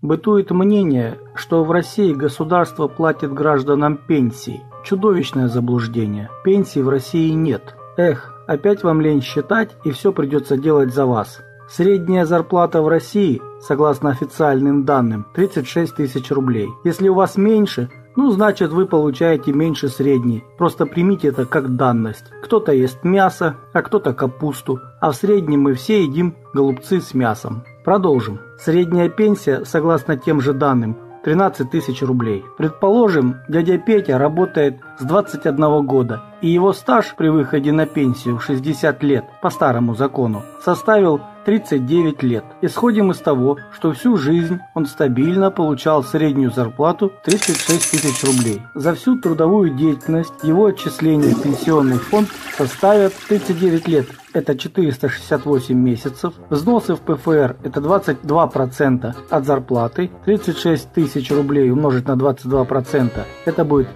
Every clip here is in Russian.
Бытует мнение, что в России государство платит гражданам пенсии. Чудовищное заблуждение. Пенсий в России нет. Эх, опять вам лень считать, и все придется делать за вас. Средняя зарплата в России, согласно официальным данным, 36 тысяч рублей. Если у вас меньше, значит вы получаете меньше средней. Просто примите это как данность. Кто-то ест мясо, а кто-то капусту. А в среднем мы все едим голубцы с мясом. Продолжим. Средняя пенсия, согласно тем же данным, 13 тысяч рублей. Предположим, дядя Петя работает с 21 года, и его стаж при выходе на пенсию в 60 лет по старому закону составил 39 лет. Исходим из того, что всю жизнь он стабильно получал среднюю зарплату 36 тысяч рублей. За всю трудовую деятельность его отчисления в пенсионный фонд составят 39 лет. Это 468 месяцев. Взносы в ПФР это 22% от зарплаты. 36 тысяч рублей умножить на 22%. Это будет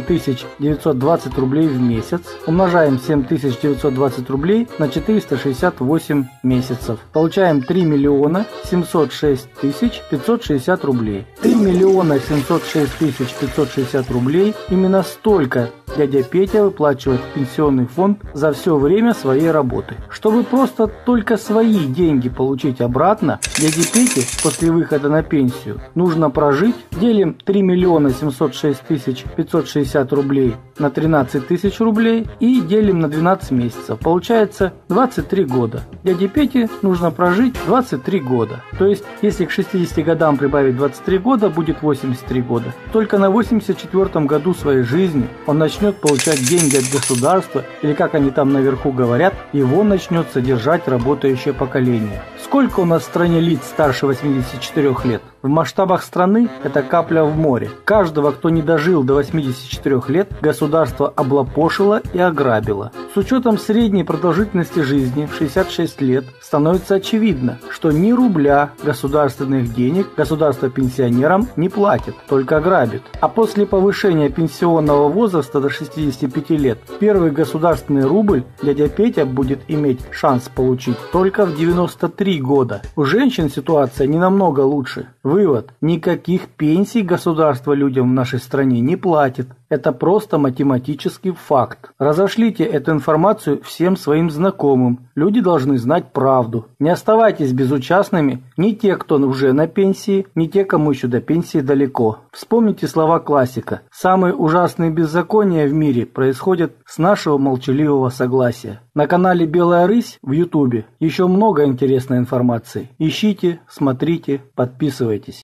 7920 рублей в месяц. Умножаем 7920 рублей на 468 месяцев. Получаем 3 миллиона 706 тысяч 560 рублей. 3 миллиона 706 тысяч 560 рублей. Именно столько дядя Петя выплачивает в пенсионный фонд за все время своей работы. Чтобы просто только свои деньги получить обратно, дяде Пете после выхода на пенсию нужно прожить. Делим 3 миллиона 706 тысяч 560 рублей на 13 тысяч рублей и делим на 12 месяцев. Получается 23 года. Дяде Пете нужно прожить 23 года. То есть, если к 60 годам прибавить 23 года, будет 83 года. Только на 84 году своей жизни он начнет получать деньги от государства, или как они там наверху говорят, его начнет содержать работающее поколение. Сколько у нас в стране лиц старше 84 лет? В масштабах страны это капля в море. Каждого, кто не дожил до 84 лет, государство облапошило и ограбило. С учетом средней продолжительности жизни в 66 лет становится очевидно, что ни рубля государственных денег государство пенсионерам не платит, только грабит. А после повышения пенсионного возраста до 65 лет первый государственный рубль дядя Петя будет иметь шанс получить только в 93 года. У женщин ситуация не намного лучше. Вывод. Никаких пенсий государство людям в нашей стране не платит. Это просто математический факт. Разошлите эту информацию всем своим знакомым. Люди должны знать правду. Не оставайтесь безучастными ни те, кто уже на пенсии, ни те, кому еще до пенсии далеко. Вспомните слова классика. Самые ужасные беззакония в мире происходят с нашего молчаливого согласия. На канале Белая Рысь в Ютубе еще много интересной информации. Ищите, смотрите, подписывайтесь.